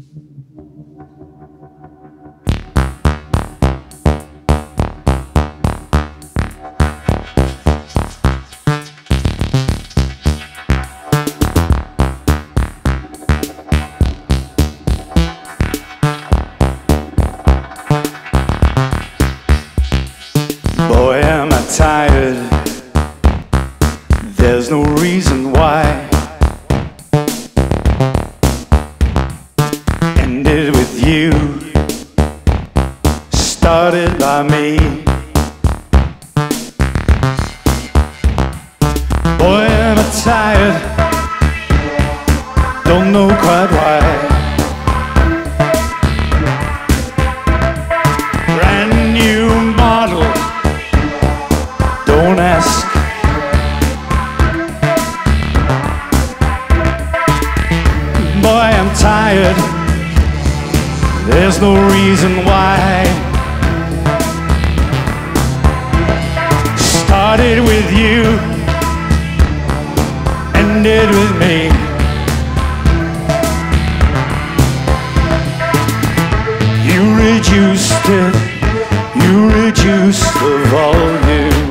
Boy, am I tired. There's no reason why. Ended with you, started by me. Boy, am I tired. Don't know quite why. Brand new model. Don't ask. Boy, I'm tired. There's no reason why. Started with you, ended with me. You reduced it, you reduced the volume.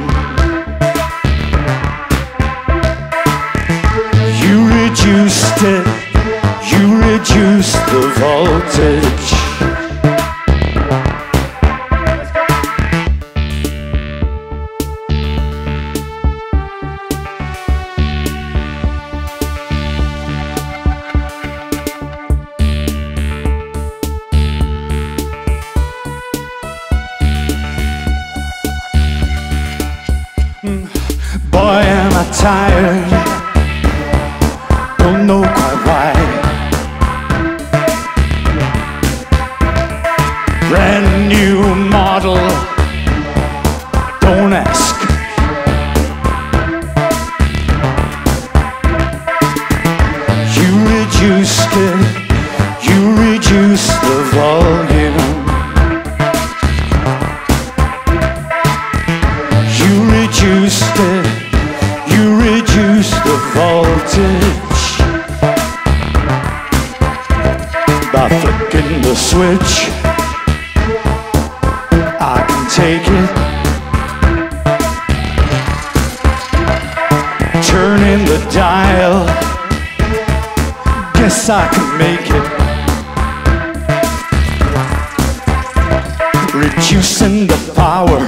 You reduced it, you reduced the voltage. Boy, am I tired. Don't know quite why. Brand new model. Don't ask. You reduced it. You reduced the volume. You reduced it. You reduced the voltage by flicking the switch. I can take it. Turning the dial. Guess I can make it. Reducing the power.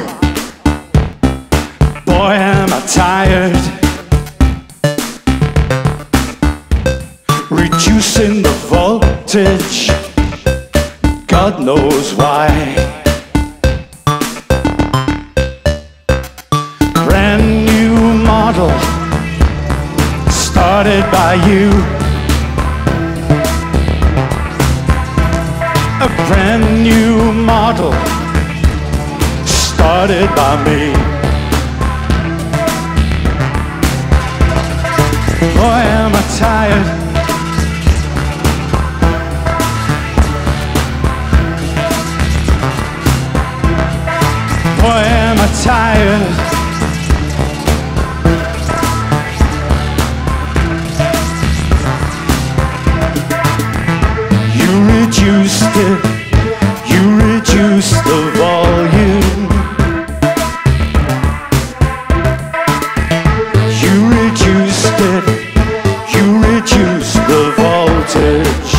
Boy, am I tired. Reducing the voltage. God knows why. Brand new model. Started by you. A brand new model. Started by me. Boy, am I tired. Boy, am I tired. You reduced it. You reduced the volume. You reduced it. You reduced the voltage.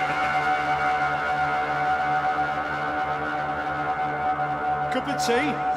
Cup of tea.